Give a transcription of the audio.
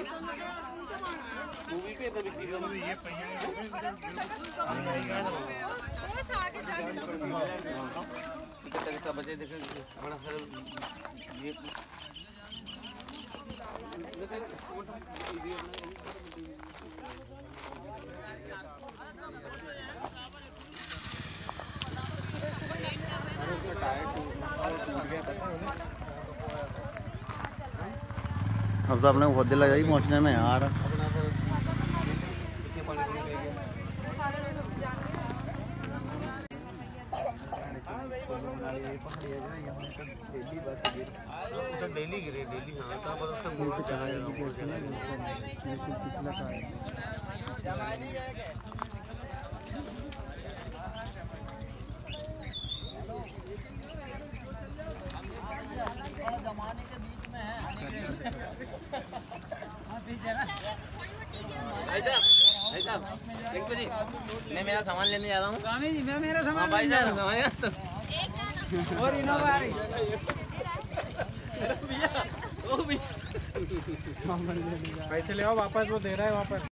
Movie पे तो बिक्री का ये पहिया थोड़ा सा आगे जाके कितना बजे देखें बड़ा सारा ये अब तो अपने बहुत दिल लग रही पहुँचने में यार। डेली गिरे डेली हाँ तो जमाने के बीच में है मैं मेरा सामान लेने जा रहा हूँ। स्वामी जी मैं मेरा सामान भाई साहब और इनोवा आ रही वो भी पैसे ले आओ वापस, वो दे रहा है वापस।